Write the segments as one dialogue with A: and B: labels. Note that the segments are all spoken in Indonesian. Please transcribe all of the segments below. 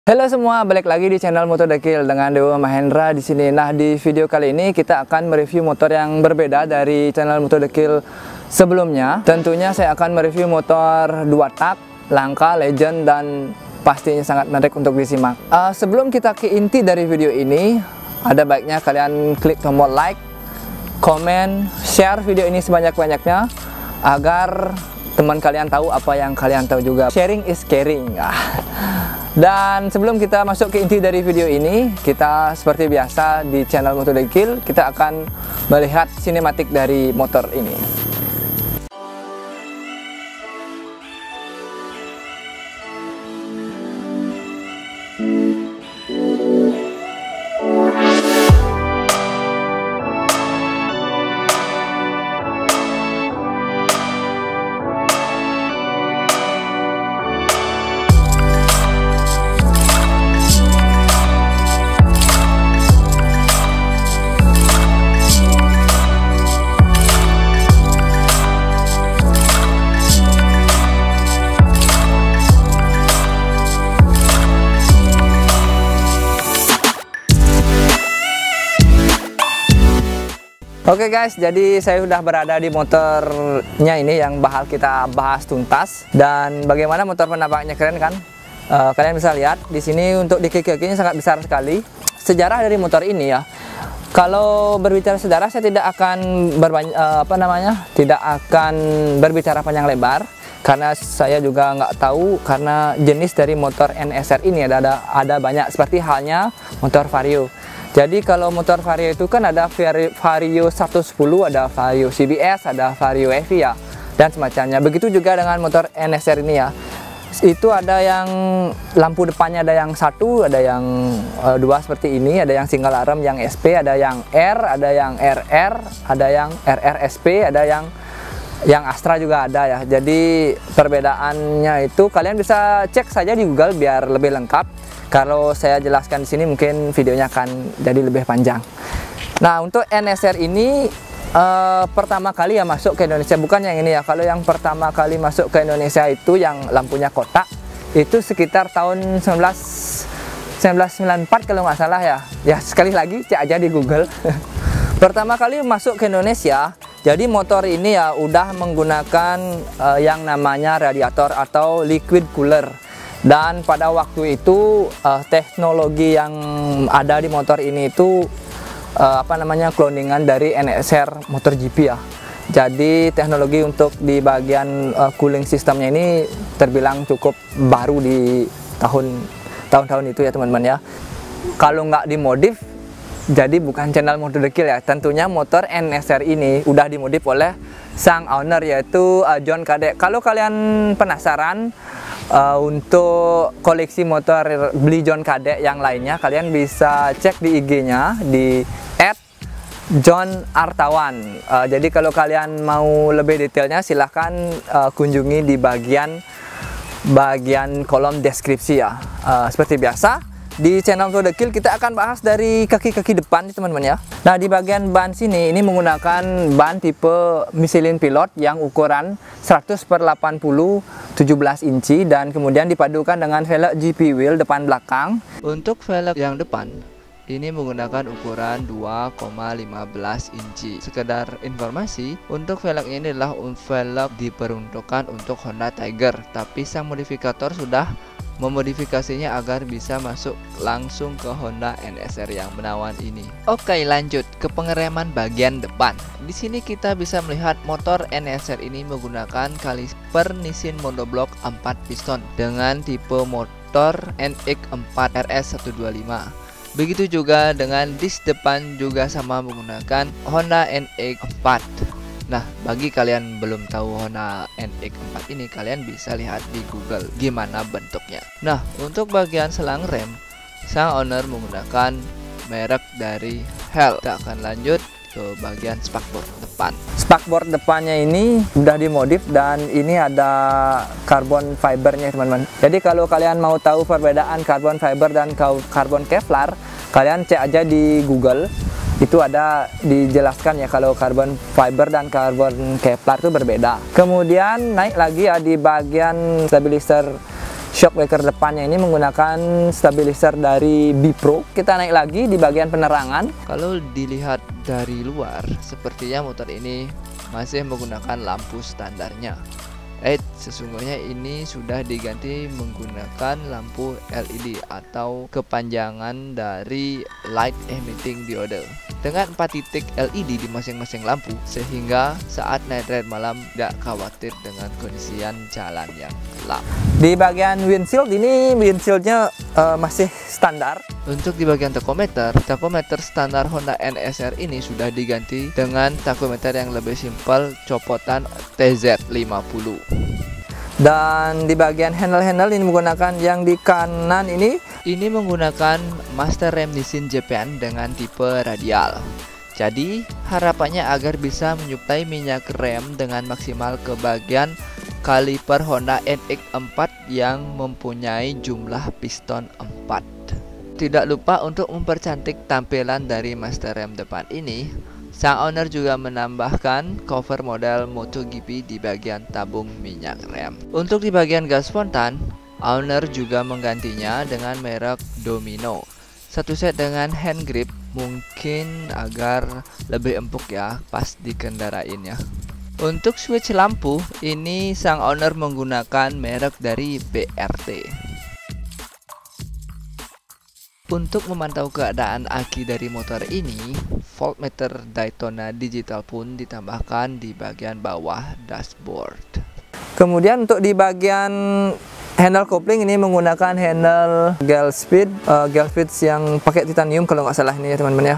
A: Halo semua, balik lagi di channel Motodakil dengan Dewa Mahendra di sini. Nah, di video kali ini kita akan mereview motor yang berbeda dari channel Motodakil sebelumnya. Tentunya saya akan mereview motor 2 tak, langka, legend, dan pastinya sangat menarik untuk disimak. Sebelum kita ke inti dari video ini, ada baiknya kalian klik tombol like, komen, share video ini sebanyak-banyaknya agar teman kalian tahu apa yang kalian tahu juga. Sharing is caring. Dan sebelum kita masuk ke inti dari video ini, kita seperti biasa di channel Motodakil, kita akan melihat sinematik dari motor ini. Oke guys, jadi saya sudah berada di motornya ini yang bakal kita bahas tuntas. Dan bagaimana motor penampaknya, keren kan? Kalian bisa lihat di sini untuk di kaki-kakinya sangat besar sekali. Sejarah dari motor ini ya. Kalau berbicara sejarah, saya tidak akan tidak akan berbicara panjang lebar karena saya juga nggak tahu, karena jenis dari motor NSR ini ada banyak, seperti halnya motor Vario. Jadi kalau motor Vario itu kan ada Vario 110, ada Vario CBS, ada Vario EV ya, dan semacamnya. Begitu juga dengan motor NSR ini ya. Itu ada yang lampu depannya ada yang satu, ada yang dua seperti ini, ada yang single arm, yang SP, ada yang R, ada yang RR, ada yang RRSP, ada yang Astra juga ada ya. Jadi perbedaannya itu kalian bisa cek saja di Google biar lebih lengkap. Kalau saya jelaskan di sini mungkin videonya akan jadi lebih panjang. Nah, untuk NSR ini pertama kali ya masuk ke Indonesia, bukan yang ini ya. Kalau yang pertama kali masuk ke Indonesia itu yang lampunya kotak, itu sekitar tahun 1994 kalau nggak salah ya. Ya sekali lagi cek aja di Google. Pertama kali masuk ke Indonesia, jadi motor ini ya udah menggunakan yang namanya radiator atau liquid cooler. Dan pada waktu itu teknologi yang ada di motor ini itu cloningan dari NSR MotoGP ya. Jadi teknologi untuk di bagian cooling sistemnya ini terbilang cukup baru di tahun-tahun itu ya teman-teman ya. Kalau nggak dimodif, jadi bukan channel Motodakil ya. Tentunya motor NSR ini udah dimodif oleh sang owner, yaitu John Kadek. Kalau kalian penasaran untuk koleksi motor beli John Kadek yang lainnya, kalian bisa cek di IG-nya di @JohnArtawan. Jadi kalau kalian mau lebih detailnya silahkan kunjungi di bagian kolom deskripsi ya. Seperti biasa di channel Motodakil kita akan bahas dari kaki-kaki depan teman-teman ya. Nah, di bagian ban sini ini menggunakan ban tipe Michelin Pilot yang ukuran 100/80 17 inci dan kemudian dipadukan dengan velg GP wheel depan belakang. Untuk velg yang depan ini menggunakan ukuran 2,15 inci. Sekedar informasi, untuk velg ini adalah velg diperuntukkan untuk Honda Tiger, tapi sang modifikator sudah memodifikasinya agar bisa masuk langsung ke Honda NSR yang menawan ini. Oke, lanjut ke pengereman bagian depan. Di sini kita bisa melihat motor NSR ini menggunakan kaliper Nissin monoblock 4 piston dengan tipe motor NX4 RS125. Begitu juga dengan disk depan juga sama menggunakan Honda NX4. Nah, bagi kalian belum tahu Honda NX4 ini, kalian bisa lihat di Google gimana bentuknya. Nah, untuk bagian selang rem, sang owner menggunakan merek dari Hell. Kita akan lanjut ke bagian spakbor depan. Spakbor depannya ini sudah dimodif dan ini ada carbon fibernya teman-teman. Jadi kalau kalian mau tahu perbedaan carbon fiber dan carbon Kevlar, kalian cek aja di Google. Itu ada dijelaskan ya kalau carbon fiber dan carbon Kevlar itu berbeda. Kemudian naik lagi ya di bagian stabilizer Shockbreaker depannya ini menggunakan stabilizer dari Bipro. Kita naik lagi di bagian penerangan. Kalau dilihat dari luar, sepertinya motor ini masih menggunakan lampu standarnya. Sesungguhnya ini sudah diganti menggunakan lampu LED atau kepanjangan dari Light Emitting Diode dengan 4 titik LED di masing-masing lampu, sehingga saat night ride malam tidak khawatir dengan kondisian jalan yang gelap. Di bagian windshield ini, windshieldnya masih standar. Untuk di bagian tachometer standar Honda NSR ini sudah diganti dengan tachometer yang lebih simpel, copotan TZ50. Dan di bagian handle ini menggunakan yang di kanan ini menggunakan Master Rem Nissin Japan dengan tipe radial. Jadi harapannya agar bisa menyuplai minyak rem dengan maksimal ke bagian kaliper Honda NX4 yang mempunyai jumlah piston 4. Tidak lupa untuk mempercantik tampilan dari master rem depan ini, sang owner juga menambahkan cover model MotoGP di bagian tabung minyak rem. Untuk di bagian gas spontan, owner juga menggantinya dengan merek Domino. Satu set dengan hand grip, mungkin agar lebih empuk ya pas dikendarain ya. Untuk switch lampu, ini sang owner menggunakan merek dari BRT. Untuk memantau keadaan aki dari motor ini, voltmeter Daytona digital pun ditambahkan di bagian bawah dashboard. Kemudian untuk di bagian handle kopling ini menggunakan handle Gelspeed yang pakai titanium kalau nggak salah ini ya teman-teman ya.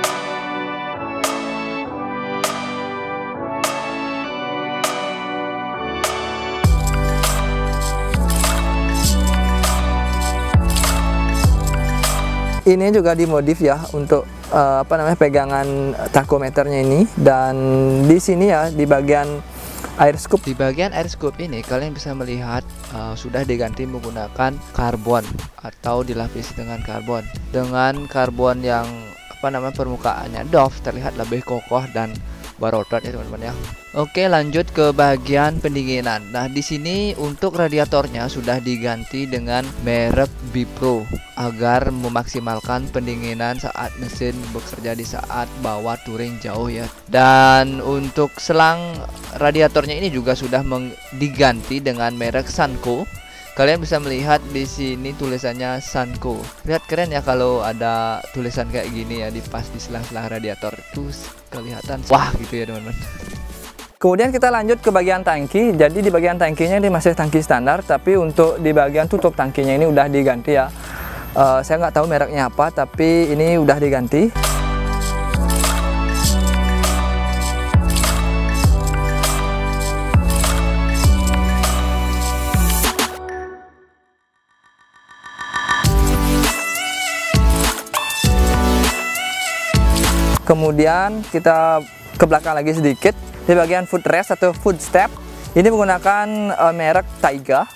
A: Ini juga dimodif ya untuk pegangan tachometernya ini, dan di sini ya di bagian air scoop. Di bagian air scoop ini kalian bisa melihat sudah diganti menggunakan karbon atau dilapisi dengan karbon yang permukaannya doff, terlihat lebih kokoh dan barotot ya teman-teman ya. Oke, lanjut ke bagian pendinginan. Nah, di sini untuk radiatornya sudah diganti dengan merek Bipro agar memaksimalkan pendinginan saat mesin bekerja di saat bawa touring jauh ya. Dan untuk selang radiatornya ini juga sudah diganti dengan merek Sanco. Kalian bisa melihat di sini tulisannya Sanco. Lihat keren ya kalau ada tulisan kayak gini ya di sela-sela radiator, itu kelihatan wah gitu ya teman-teman. Kemudian kita lanjut ke bagian tangki. Jadi di bagian tangkinya ini masih tangki standar, tapi untuk di bagian tutup tangkinya ini udah diganti ya. Saya nggak tahu mereknya apa, tapi ini udah diganti. Kemudian kita ke belakang lagi sedikit, di bagian footrest atau footstep ini menggunakan merek Taiga.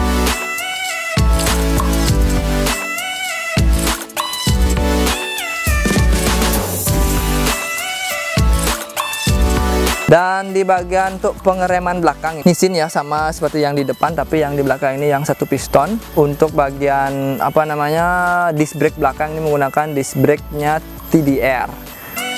A: Dan di bagian untuk pengereman belakang Nissin ya, sama seperti yang di depan, tapi yang di belakang ini yang satu piston. Untuk bagian disc brake belakang ini menggunakan disc brake-nya TDR.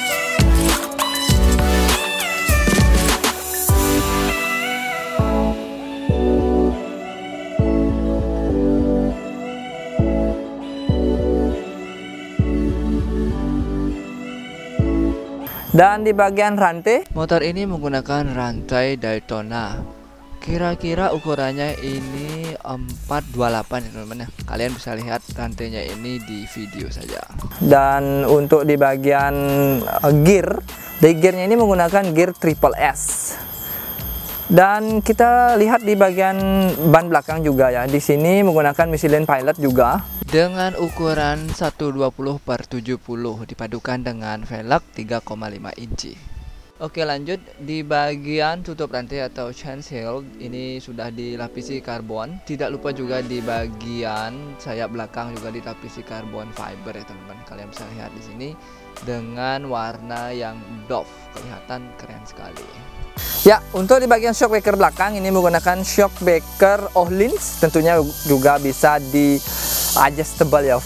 A: Dan di bagian rantai, motor ini menggunakan rantai Daytona. Kira-kira ukurannya ini 428 ya teman-teman ya. Kalian bisa lihat rantainya ini di video saja. Dan untuk di bagian gearnya ini menggunakan gear triple S. Dan kita lihat di bagian ban belakang juga ya. Di sini menggunakan Michelin Pilot juga dengan ukuran 120/70 dipadukan dengan velg 3,5 inci. Oke, lanjut di bagian tutup rantai atau chainsail ini sudah dilapisi karbon. Tidak lupa juga di bagian sayap belakang juga dilapisi karbon fiber ya teman-teman. Kalian bisa lihat di sini dengan warna yang doff, kelihatan keren sekali. Ya, untuk di bagian shock breaker belakang ini menggunakan shock breaker Öhlins, tentunya juga bisa di adjustable ya.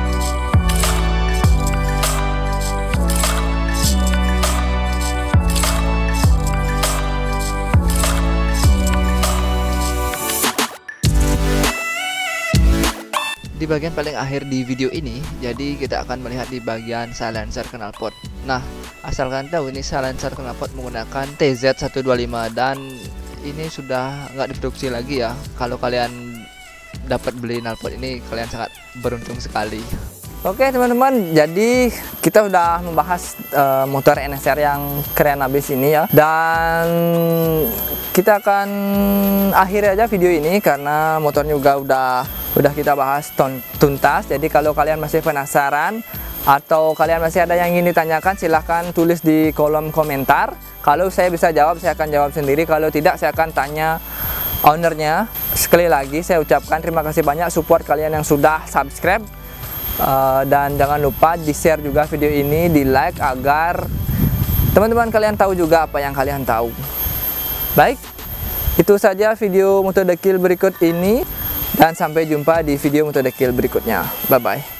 A: Di bagian paling akhir di video ini, jadi kita akan melihat di bagian silencer knalpot. Nah, asalkan tahu ini silencer knalpot menggunakan TZ125 dan ini sudah nggak diproduksi lagi ya. Kalau kalian dapat beli knalpot ini, kalian sangat beruntung sekali. Oke teman-teman, jadi kita sudah membahas motor NSR yang keren habis ini ya. Dan kita akan akhiri aja video ini karena motornya juga udah kita bahas tuntas. Jadi kalau kalian masih penasaran atau kalian masih ada yang ingin ditanyakan, silahkan tulis di kolom komentar. Kalau saya bisa jawab, saya akan jawab sendiri. Kalau tidak, saya akan tanya ownernya. Sekali lagi saya ucapkan terima kasih banyak support kalian yang sudah subscribe. Dan jangan lupa di share juga video ini, di like agar teman-teman kalian tahu juga apa yang kalian tahu. Baik, itu saja video Motor The Kill berikut ini, dan sampai jumpa di video Motor The Kill berikutnya. Bye bye.